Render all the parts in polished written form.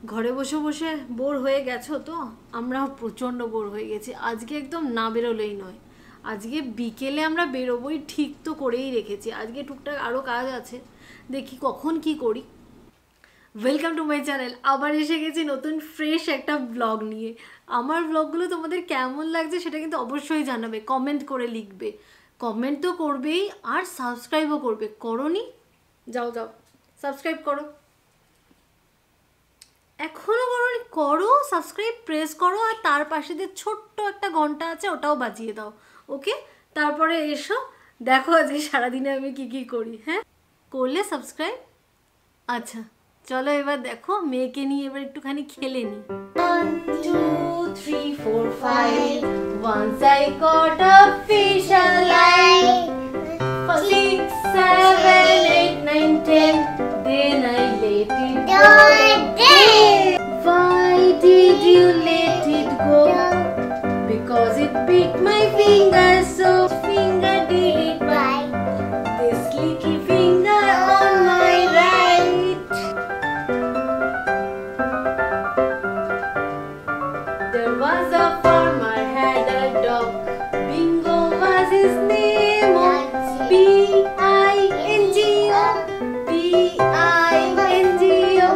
ঘরে বসে বসে বোর হয়ে গেছো তো? আমরাও প্রচণ্ড বোর হয়ে গেছি। আজকে একদম না বেরোলেই নয়। আজকে বিকেলে আমরা বেরোবোই ঠিক তো করেই রেখেছি। আজকে টুকটাক আরও কাজ আছে, দেখি কখন কি করি। Welcome to my channel. আবার এসে গেছি নতুন ফ্রেশ একটা ব্লগ নিয়ে। আমার ব্লগগুলো তোমাদের কেমন লাগছে সেটা কিন্তু অবশ্যই জানাবে, কমেন্ট করে লিখবে। কমেন্ট তো করবেই, আর সাবস্ক্রাইবও করবে। করোনি? যাও যাও সাবস্ক্রাইব করো। এখনও করোনি? করো, সাবস্ক্রাইব প্রেস করো, আর তার পাশে যে ছোট্ট একটা ঘন্টা আছে ওটাও বাজিয়ে দাও। ওকে, তারপরে এসো দেখো আজকে সারাদিনে আমি কি কি করি। হ্যাঁ, করলে সাবস্ক্রাইব? আচ্ছা চলো এবার দেখো, মেয়েকে নিয়ে এবার একটুখানি খেলে নি। 1 2 3 4 5 Once I caught a fish alive, 6 7 8 9 10 Then I let it go. Why did you let it go? Because it bit my finger, so finger did it bite. This little finger on my right. There was a farmer had a dog. Bingo was his name. B-I-N-G-O. B-I-N-G-O.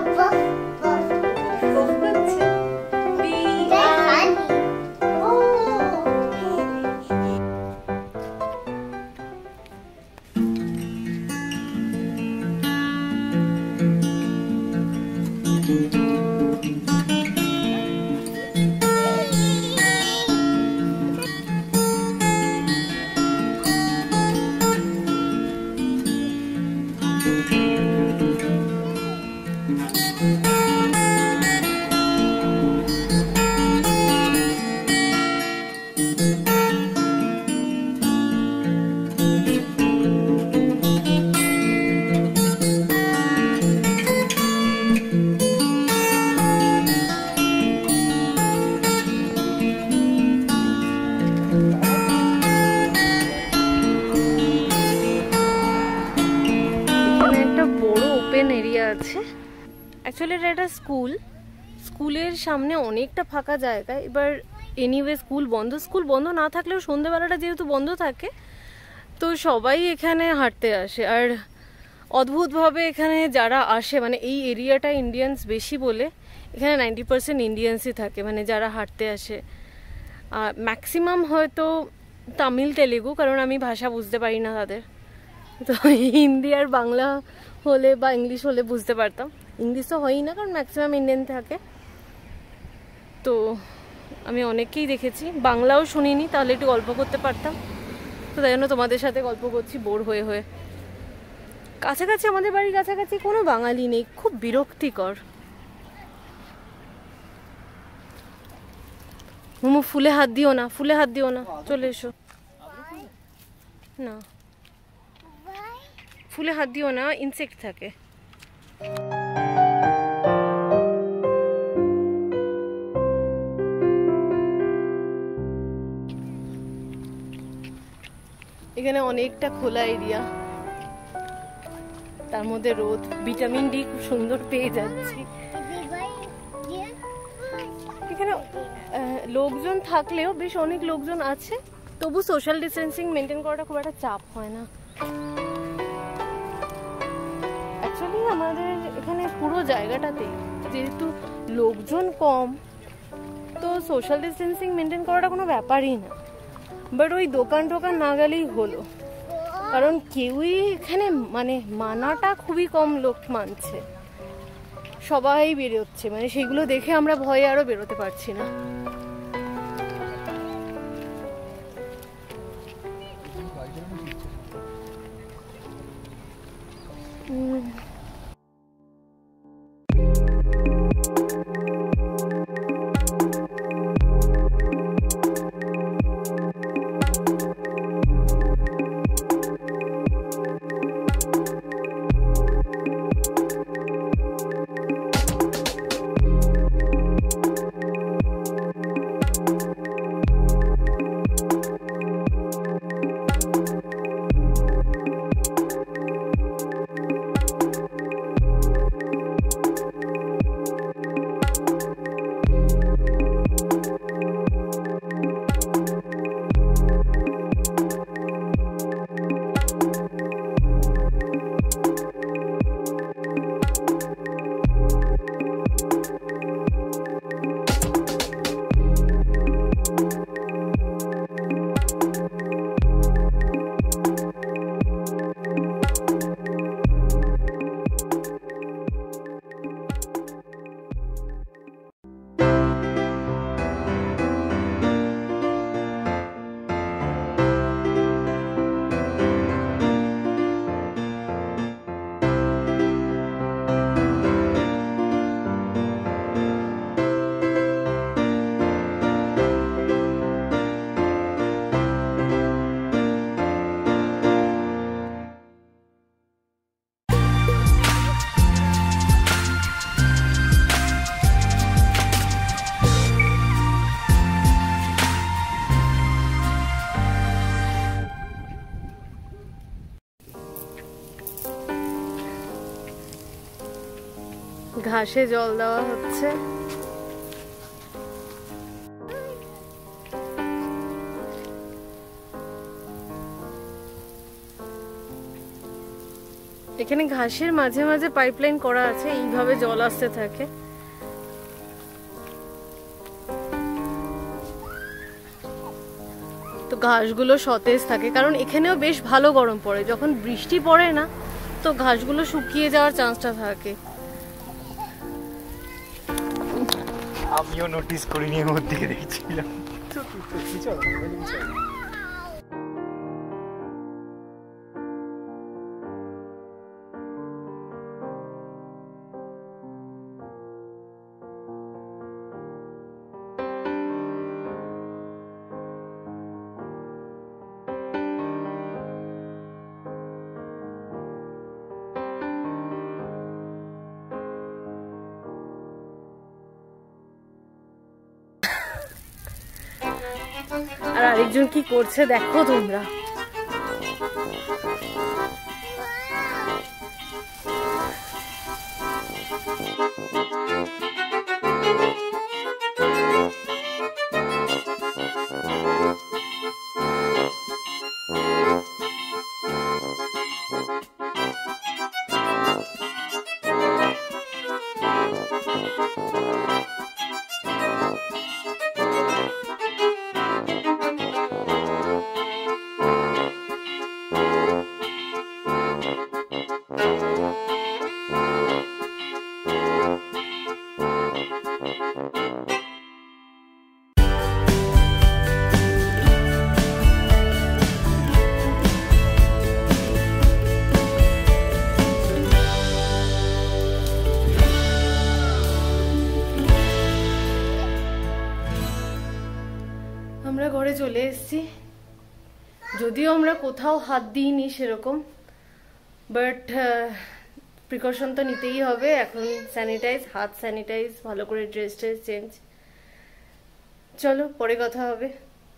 Actually এটা একটা স্কুলের সামনে অনেকটা ফাঁকা জায়গা। এবার anyway school বন্ধ না থাকলেও সন্ধ্যেবেলাটা যেহেতু বন্ধ থাকে তো সবাই এখানে হাঁটতে আসে। আর অদ্ভুতভাবে এখানে যারা আসে, মানে এই এরিয়াটা ইন্ডিয়ানস বেশি বলে এখানে 90% ইন্ডিয়ানসই থাকে, মানে যারা হাঁটতে আসে। ম্যাক্সিমাম হয়তো তামিল তেলেগু, কারণ আমি ভাষা বুঝতে পারি না তাদের। তো হিন্দি আর বাংলা হলে বা ইংলিশ হলে বুঝতে পারতাম, ইংলিশ তো হয়ই না কারণ ম্যাক্সিমাম ইন্ডিয়ান থাকে। তো আমি অনেককেই দেখেছি, বাংলাও শুনিনি, তাহলে একটু গল্প করতে পারতাম। তো তাই জন্য তোমাদের সাথে গল্প করছি বোর হয়ে হয়ে। কাছাকাছি, আমাদের বাড়ির কাছাকাছি কোনো বাঙালি নেই, খুব বিরক্তিকর। মোমো ফুলে হাত দিও না, চলে এসো। না ফুলে হাত দিও না, ইনসেক্ট থাকে। এখানে অনেকটা খোলা এরিয়া, তার মধ্যে রোদ, ভিটামিন ডি খুব সুন্দর পেয়ে যাচ্ছি। এখানে লোকজন থাকলেও বেশ অনেক লোকজন আছে, তবু সোশ্যাল ডিস্টেন্সিং মেনটেন করাটা খুব একটা চাপ হয় না। অ্যাকচুয়ালি আমাদের এখানে পুরো জায়গাটাতে যেহেতু লোকজন কম, তো সোশ্যাল ডিস্টেন্সিং মেনটেন করাটা কোনো ব্যাপারই না। বাট ওই দোকান টোকান না গেলেই হলো, কারণ কেউই এখানে মানে মানাটা খুবই কম লোক মানছে, সবাই বেরোচ্ছে, মানে সেগুলো দেখে আমরা ভয়ে আরো বেরোতে পারছি না। ঘাসে জল দেওয়া হচ্ছে। এখানে ঘাসের মাঝে মাঝে পাইপলাইন করা আছে, এইভাবে জল আসতে থাকে। তো ঘাসগুলো সতেজ থাকে, কারণ এখানেও বেশ ভালো গরম পড়ে। যখন বৃষ্টি পড়ে না, তো ঘাসগুলো শুকিয়ে যাওয়ার চান্সটা থাকে। আমিও নোটিস করিনি, এর মধ্যে দেখছিলাম। আর আরেকজন কি করছে দেখো তোমরা। আমরা ঘরে চলে এসেছি, যদিও আমরা কোথাও হাত দিইনি সেরকম, বাট প্রিকশন তো নিতেই হবে। এখন স্যানিটাইজ, হাত স্যানিটাইজ, ভালো করে ড্রেস চেঞ্জ। চলো পরে কথা হবে।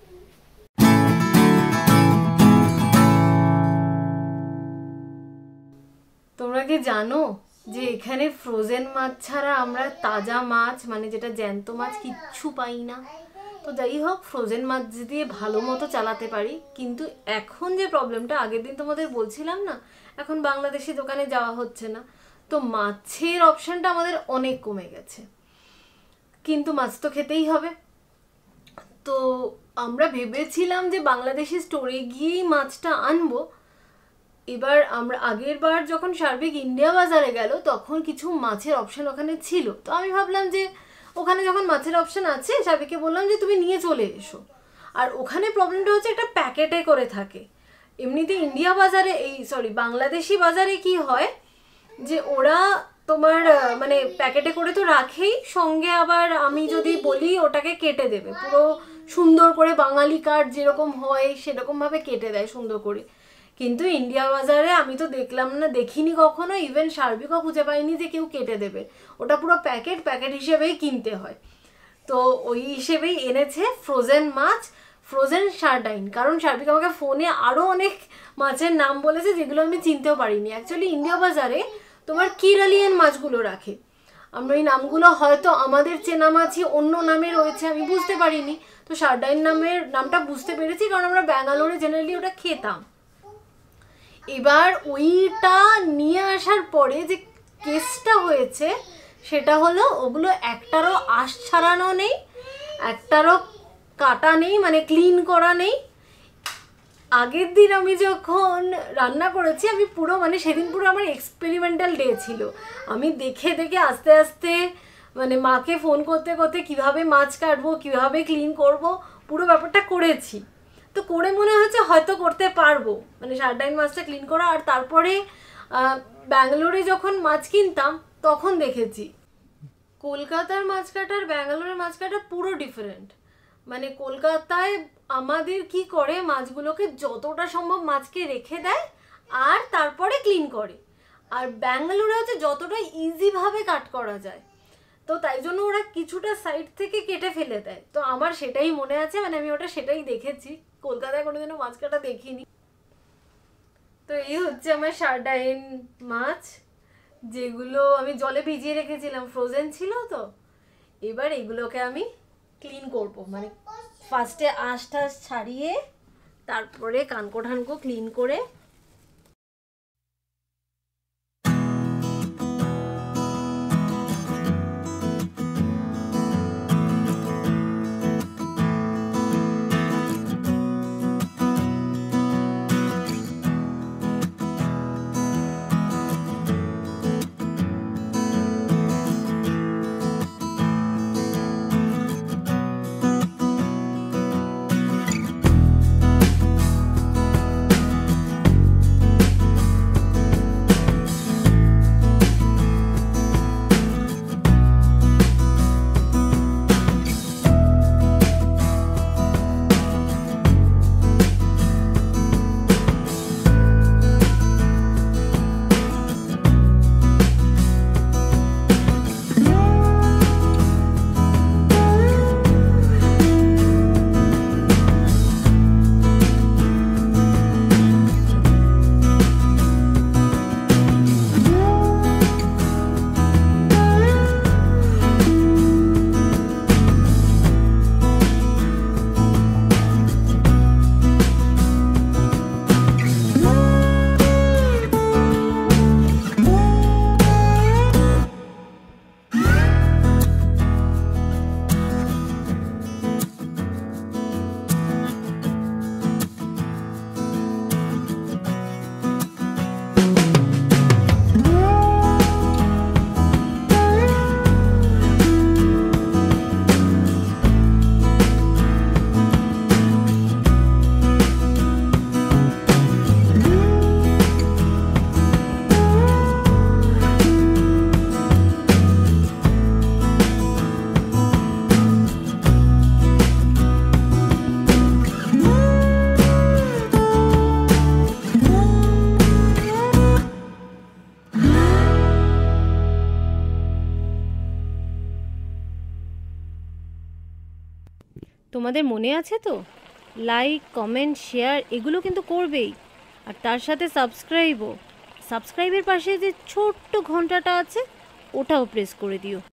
তোমরা কি জানো যে এখানে ফ্রোজেন মাছ ছাড়া আমরা তাজা মাছ, মানে যেটা জ্যান্ত মাছ, কিচ্ছু পাই না। তো যাই হোক, ফ্রোজেন মাছ দিয়ে ভালো মতো চালাতে পারি। কিন্তু এখন যে প্রবলেমটা, আগের দিন তোমাদের বলছিলাম না, এখন বাংলাদেশি দোকানে যাওয়া হচ্ছে না, তো মাছের অপশনটা আমাদের অনেক কমে গেছে। কিন্তু মাছ তো খেতেই হবে। তো আমরা ভেবেছিলাম যে বাংলাদেশি স্টোরে গিয়েই মাছটা আনবো। এবার আমরা আগের বার যখন সার্বিক ইন্ডিয়া বাজারে গেল, তখন কিছু মাছের অপশন ওখানে ছিল। তো আমি ভাবলাম যে ওখানে যখন মাছের অপশন আছে, সার্বিককে বললাম যে তুমি নিয়ে চলে এসো। আর ওখানে প্রবলেমটা হচ্ছে একটা প্যাকেটে করে থাকে। এমনিতে ইন্ডিয়া বাজারে, বাংলাদেশি বাজারে কি হয় যে ওরা তোমার মানে প্যাকেটে করে তো রাখেই, সঙ্গে আবার আমি যদি বলি ওটাকে কেটে দেবে, পুরো সুন্দর করে বাঙালি কাট যেরকম হয় সেরকমভাবে কেটে দেয় সুন্দর করে। কিন্তু ইন্ডিয়া বাজারে আমি তো দেখলাম না, দেখিনি কখনো, ইভেন সার্বিকও খুঁজে পাইনি যে কেউ কেটে দেবে। ওটা পুরো প্যাকেট হিসেবেই কিনতে হয়। তো ওই হিসেবেই এনেছে ফ্রোজেন মাছ, ফ্রোজেন সার্ডাইন। কারণ সার্বিক আমাকে ফোনে আরও অনেক মাছের নাম বলেছে যেগুলো আমি চিনতেও পারিনি। অ্যাকচুয়ালি ইন্ডিয়া বাজারে তোমার কিরালিয়ান মাছগুলো রাখে। আমরা এই নামগুলো হয়তো আমাদের চেনা মাছই অন্য নামে রয়েছে, আমি বুঝতে পারিনি। তো সার্ডাইন নামটা বুঝতে পেরেছি, কারণ আমরা ব্যাঙ্গালোরে জেনারেলি ওটা খেতাম। এবার ওইটা নিয়ে আসার পরে যে কেসটা হয়েছে সেটা হলো, ওগুলো একটারও আঁশ ছাড়ানো নেই, একটারও কাটা নেই, মানে ক্লিন করা নেই। আগের দিন আমি যখন রান্না করেছি, আমি পুরো মানে সেদিন পুরো আমার এক্সপেরিমেন্টাল ডে ছিল। আমি দেখে দেখে আস্তে আস্তে মানে মাকে ফোন করতে করতে কীভাবে মাছ কাটবো, কীভাবে ক্লিন করব, পুরো ব্যাপারটা করেছি। তো করে মনে হচ্ছে হয়তো করতে পারবো, মানে সার্ডাইন মাছটা ক্লিন করা। আর তারপরে ব্যাঙ্গালোরে যখন মাছ কিনতাম তখন দেখেছি কলকাতার মাছ কাটা আর ব্যাঙ্গালোরের মাছ কাটা পুরো ডিফারেন্ট। মানে কলকাতায় আমাদের কি করে, মাছগুলোকে যতটা সম্ভব মাছকে রেখে দেয় আর তারপরে ক্লিন করে। আর ব্যাঙ্গালোরে হচ্ছে যতটা ইজিভাবে কাট করা যায়, তো তাই জন্য ওরা কিছুটা সাইড থেকে কেটে ফেলে দেয়। তো আমার সেটাই মনে আছে, মানে আমি ওটা সেটাই দেখেছি, কলকাতায় কোনোদিনও মাছ কাটা দেখিনি। তো এই হচ্ছে আমার সার্ডাইন মাছ। যেগুলো আমি জলে ভিজিয়ে রেখেছিলাম, ফ্রোজেন ছিল তো। এবার এগুলোকে আমি ক্লিন করব, মানে ফার্স্টে আঁশ টাশ ছাড়িয়ে তারপরে কানকো ঠানকো ক্লিন করে। তোমাদের মনে আছে তো, লাইক কমেন্ট শেয়ার এগুলো কিন্তু করবেই, আর তার সাথে সাবস্ক্রাইবের পাশে যে ছোট্ট ঘন্টাটা আছে ওটাও প্রেস করে দিও।